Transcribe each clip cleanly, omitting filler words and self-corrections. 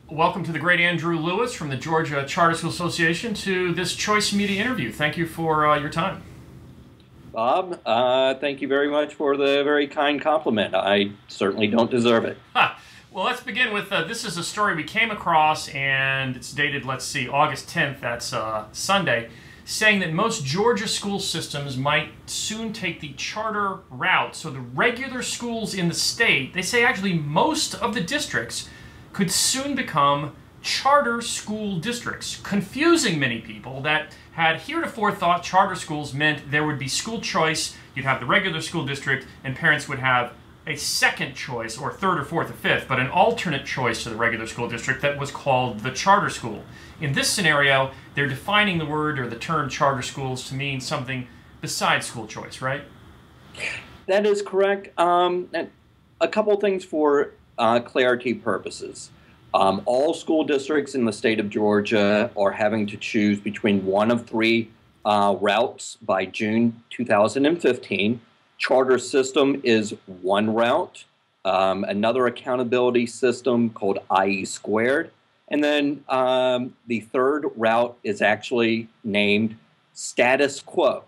Welcome to the great Andrew Lewis from the Georgia Charter School Association to this Choice Media interview. Thank you for your time. Bob, thank you very much for the very kind compliment. I certainly don't deserve it. Well, let's begin with, this is a story we came across, and it's dated, let's see, August 10th, that's Sunday, saying that most Georgia school systems might soon take the charter route. So the regular schools in the state, they say actually most of the districts could soon become charter school districts, confusing many people that had heretofore thought charter schools meant there would be school choice, you'd have the regular school district, and parents would have a second choice, or third or fourth or fifth, but an alternate choice to the regular school district that was called the charter school. In this scenario, they're defining the word or the term charter schools to mean something besides school choice, right? That is correct. And a couple things for clarity purposes. All school districts in the state of Georgia are having to choose between one of three routes by June 2015. Charter system is one route, another accountability system called IE squared, and then the third route is actually named status quo.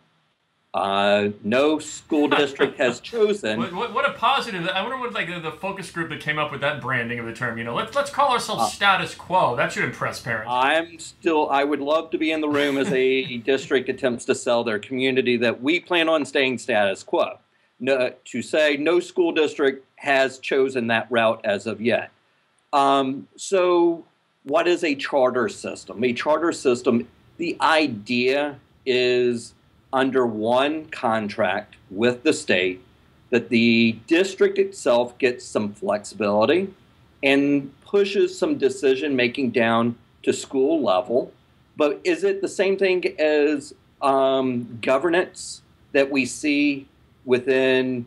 No school district has chosen. What a positive! I wonder what the focus group that came up with that branding of the term. You know, let's call ourselves status quo. That should impress parents. I would love to be in the room as a district attempts to sell their community that we plan on staying status quo. No, to say no school district has chosen that route as of yet. So, what is a charter system? A charter system, the idea is under one contract with the state that the district itself gets some flexibility and pushes some decision making down to school level. But is it the same thing as governance that we see within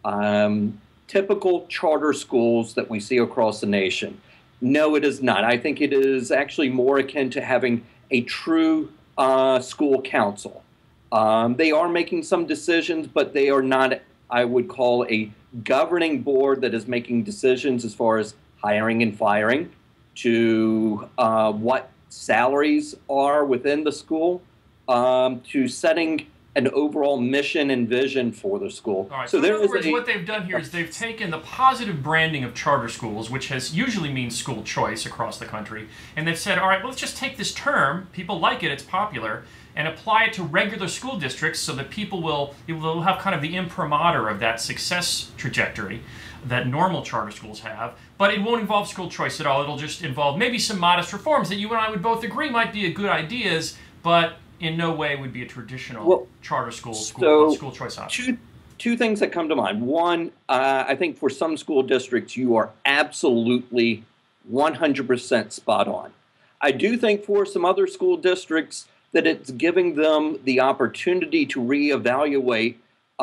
typical charter schools that we see across the nation? No, it is not. I think it is actually more akin to having a true school council. They are making some decisions, but they are not, I would call, a governing board that is making decisions as far as hiring and firing, to what salaries are within the school, to setting an overall mission and vision for the school. All right. So in other words, what they've done here is they've taken the positive branding of charter schools, which has usually means school choice across the country, and they've said, all right, well, let's just take this term, people like it, it's popular, and apply it to regular school districts so that people will have kind of the imprimatur of that success trajectory that normal charter schools have, but it won't involve school choice at all. It'll just involve maybe some modest reforms that you and I would both agree might be good ideas, but in no way would be a traditional charter school choice option. Two things that come to mind. One, I think for some school districts, you are absolutely 100% spot on. I do think for some other school districts that it's giving them the opportunity to reevaluate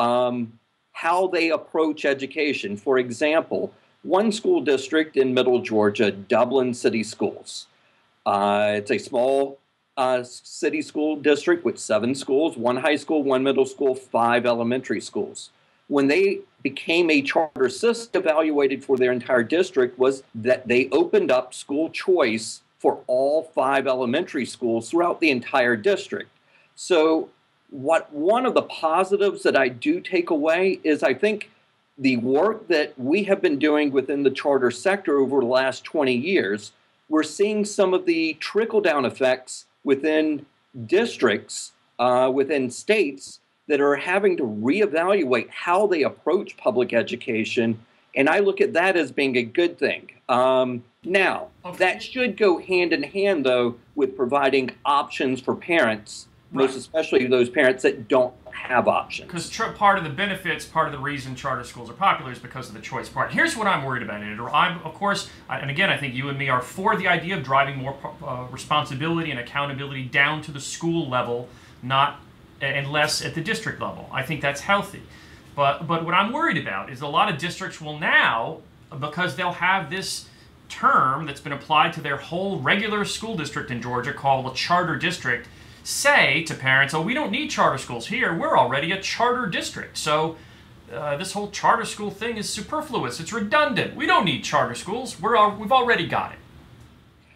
how they approach education. For example, one school district in Middle Georgia, Dublin City Schools. It's a small city school district with 7 schools, 1 high school, 1 middle school, 5 elementary schools. When they became a charter system, evaluated for their entire district was that they opened up school choice for all 5 elementary schools throughout the entire district. So one of the positives that I do take away is I think the work that we have been doing within the charter sector over the last 20 years, we're seeing some of the trickle-down effects within districts, within states that are having to reevaluate how they approach public education. And I look at that as being a good thing. Now, that should go hand in hand, though, with providing options for parents, most especially those parents that don't have options. Because part of the benefits, part of the reason charter schools are popular is because of the choice part. Here's what I'm worried about, Andrew. Of course, and again, I think you and me are for the idea of driving more responsibility and accountability down to the school level, and less at the district level. I think that's healthy. But what I'm worried about is a lot of districts will now, because they'll have this term that's been applied to their whole regular school district in Georgia called a charter district, say to parents, oh, we don't need charter schools here. We're already a charter district. So this whole charter school thing is superfluous. It's redundant. We don't need charter schools. We've already got it.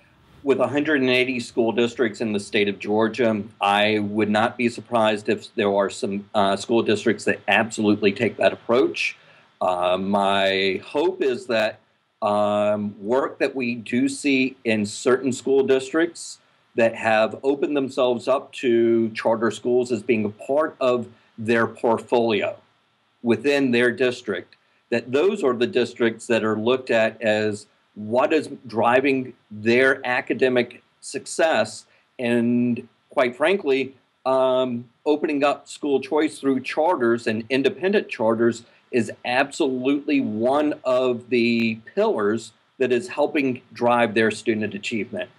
With 180 school districts in the state of Georgia, I would not be surprised if there are some school districts that absolutely take that approach. My hope is that work that we do see in certain school districts that have opened themselves up to charter schools as being a part of their portfolio within their district, that those are the districts that are looked at as what is driving their academic success, and quite frankly, opening up school choice through charters and independent charters is absolutely one of the pillars that is helping drive their student achievement.